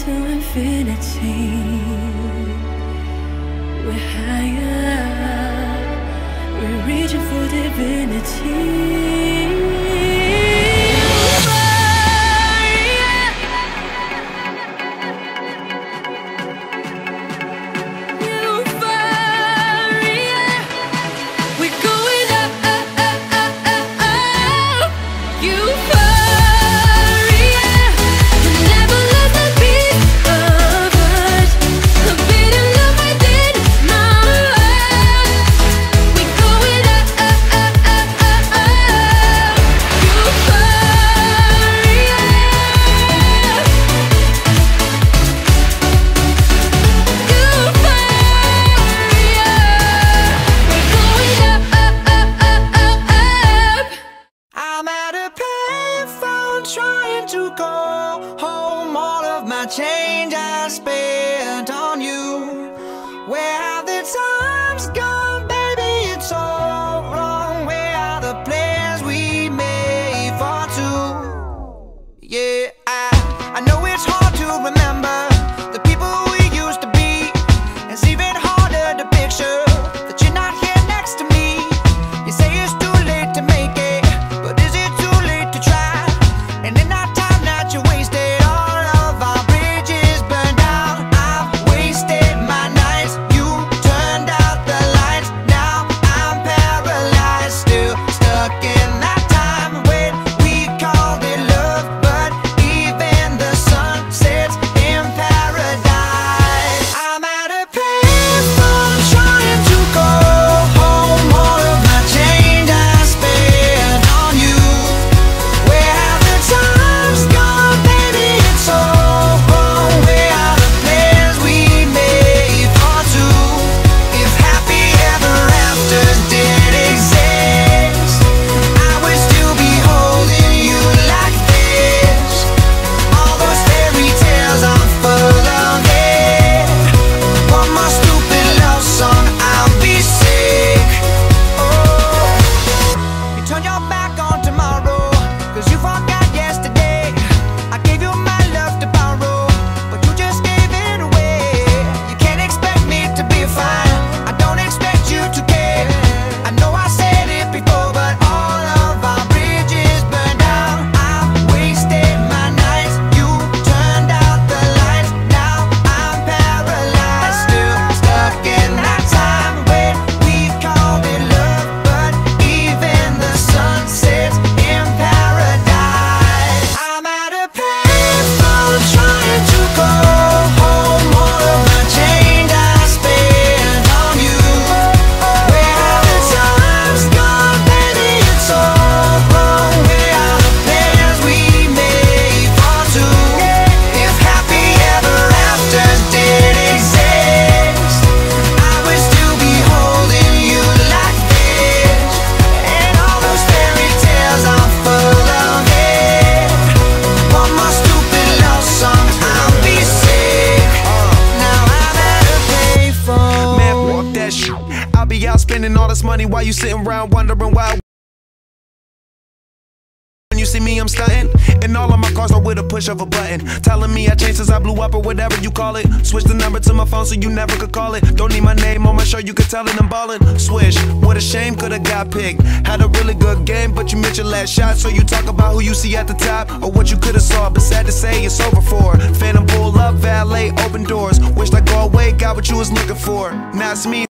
to infinity. We're higher, we're reaching for divinity. Trying to call home all of my change I spent on you. Where have the times gone, baby? It's all wrong. Where are the plans we made for two? Yeah, I know it's hard to remember the people we used to be. It's even harder to picture that you're not here next to me. You say it's too late to make it, but is it too late to try? And in that time that you wasted, all of our bridges burned down. I've wasted my nights, you turned out the lights. Now I'm paralyzed, still stuck in that time when we called it love. But even the sun sets in paradise. I'm at a payphone trying to call home all of my change I spent on you. Where have the times gone, baby? It's all wrong. Where are the plans we made for two? If happy ever afters did exist, I would still be holding you like this. All those fairy tales are full of it. One more stupid love song, I'll be sick. Oh, you turn your back on tomorrow, 'cause you forgot yesterday. I gave you my love to borrow, but you just gave it away. You can't expect me to be fine, I don't expect you to care. I know I said it before, but all of our bridges burned down. I've wasted my nights, you turned out the lights. Now I'm paralyzed, still stuck in that time when we called it love. But even the sun sets in paradise. I'm at a payphone trying to call home all of my change I spent on you. Where have the times gone, baby? It's all wrong. Where are the plans we made for two? If happy ever afters did exist, I would still be holding you like this. And all those fairy tales are full of it. One more stupid love song, I'll be sick. Now I'm at a payphone. Man, fuck that shit. I'll be out spending all this money while you sitting around wondering why. When you see me, I'm stunting, and all of my cars are with a push of a button. Telling me I changed since I blew up or whatever you call it. Switch the number to my phone so you never could call it. Don't need my name on my shirt, you could tell it I'm ballin'. Swish, what a shame, could've got picked. Had a really good game, but you missed your last shot. So you talk about who you see at the top or what you could've saw, but sad to say it's over for. Phantom pull up, valet, open doors. Wished I go away, got what you was looking for. Now it's me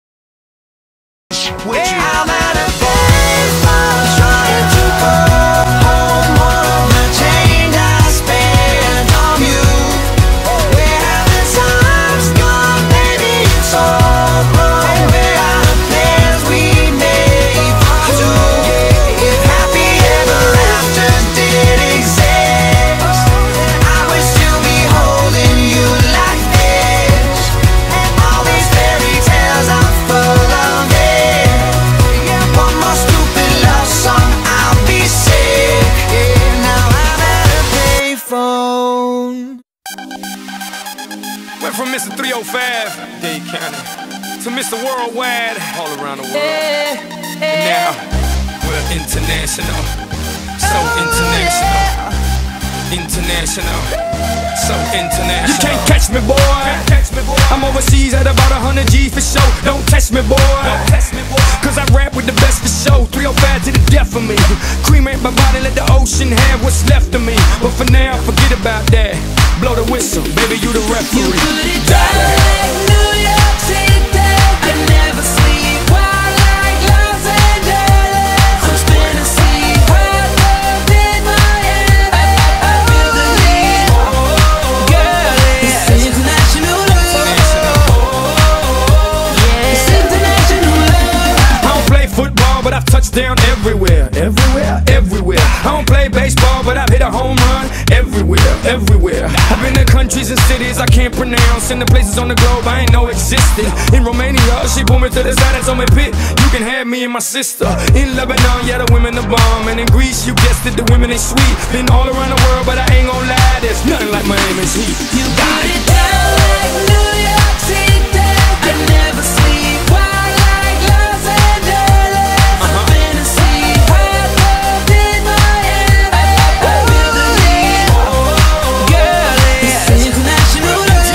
with you. I'm at a payphone trying to call home all of my change I spent on you. Where have the times gone, baby? It's all wrong. Where are the plans we made for two? If happy ever afters did exist, I would still be holding you like this. And all these fairy tales are full of it. One more stupid love song, I'll be sick. Now I'm at a payphone. Went from Mr. 305, Dade County, to Mr. Worldwide, all around the world. And now, we're international, so international. International, so international. You can't catch me, boy. I'm overseas at about 100 G's for show. Don't test me, boy. Cause I rap with the best for show. 305 to the death of me. Cremate my body, let the ocean have what's left of me. But for now, forget about that. Blow the whistle, baby, you the referee. You put it down like New York City. I never sleep wild like Los Angeles. I'm spinning sea hot love in Miami. I feel the heat, girl. It's international love. Yeah, it's international love. I don't play football, but I've touched down everywhere. Everywhere. I don't play baseball, but I've hit a home run everywhere. I've been to countries and cities I can't pronounce, and the places on the globe I ain't know existed. In Romania, she pulled me to the side and told me, Pit, you can have me and my sister. In Lebanon, yeah, the women are bomb. And in Greece, you guessed it, the women ain't sweet. Been all around the world, but I ain't gon' lie, there's nothing like Miami's heat. You put it down like New York City. I never sleep wild like Los Angeles. I'm spinning sea hot love in Miami. I feel the heat, girl. It's international love.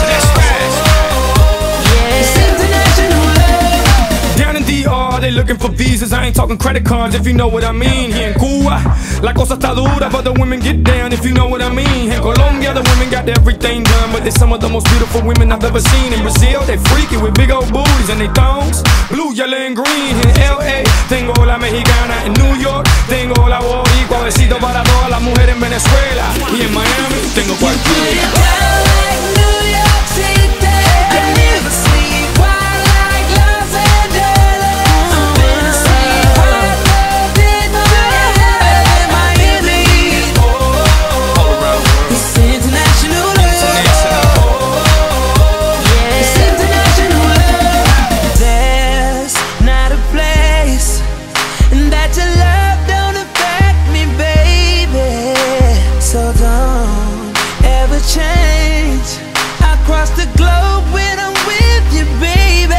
Yeah, it's international love. Down in DR, they looking for visas. I ain't talking credit cards, if you know what I mean. Here in Cuba, la cosa está dura, but the women get down, if you know what I mean. In Colombia, the women got everything done, but they're some of the most beautiful women I've ever seen. In Brazil, they freaky with big old booties and they thongs, blue, yellow, and green. In LA, tengo la mexicana. In New York, tengo la boricua. Besito para todas las mujeres en Venezuela. Y en Miami, tengo Put it cualquiera. down like New York City. I never sleep wild like Los Angeles. I'm spinning sea hot love in Miami. All around the world. It's international love. Yeah, it's international love. There's not a place that your love don't affect me, baby. So don't ever change. I cross the globe when I'm with you, baby.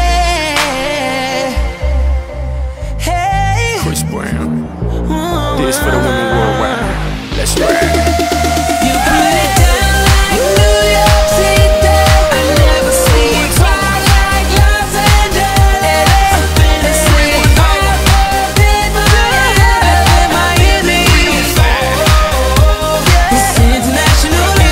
Hey, Chris Brown, this for the women worldwide. Let's ride. you put it down like New York City. I never sleep wild like Los Angeles. I'm spinning sea hot love in Miami. It's international love.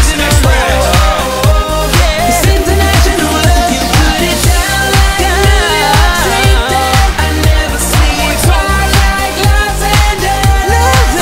It's international love. You put it down like New York City. I never sleep wild like Los Angeles.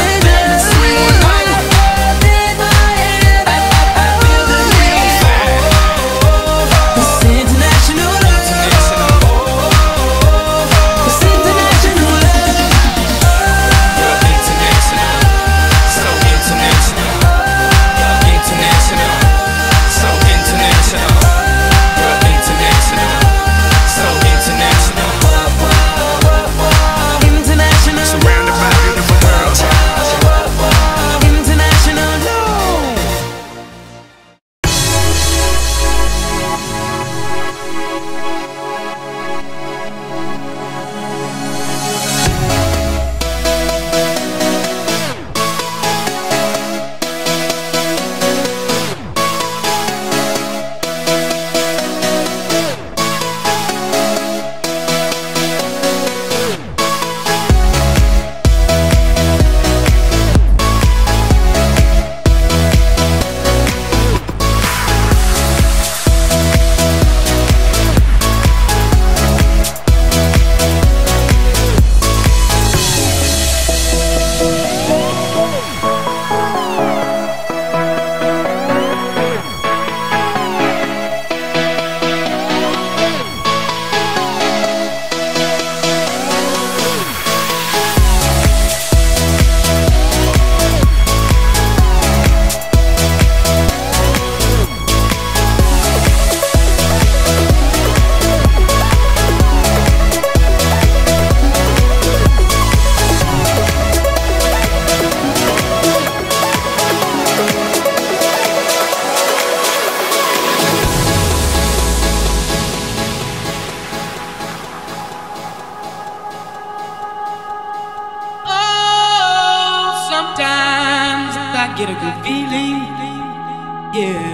feeling, yeah.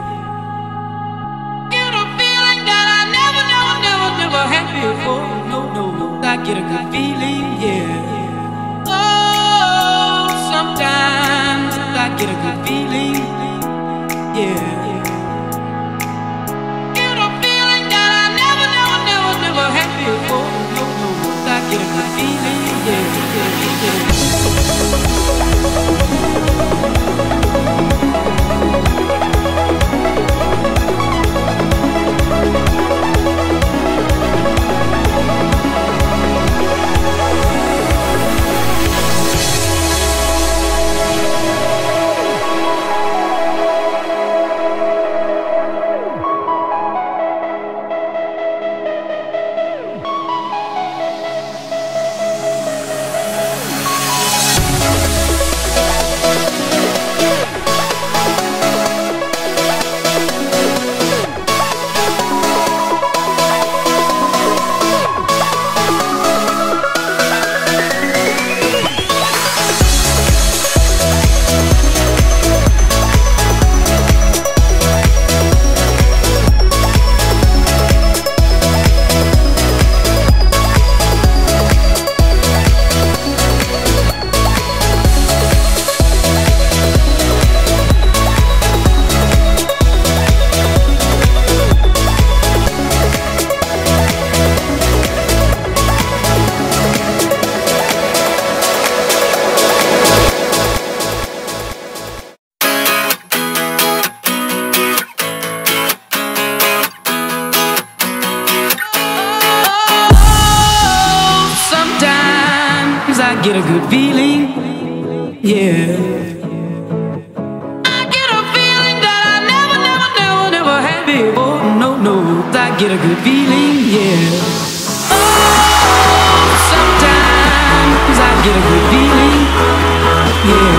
Get a feeling that I never had before. No, I get a good feeling, yeah. Oh, sometimes I get a good feeling, yeah. Get a feeling that I never had before. No, I get a good feeling, yeah. I get a good feeling, yeah. I get a feeling that I never had before. No, I get a good feeling, yeah. Oh, sometimes I get a good feeling, yeah.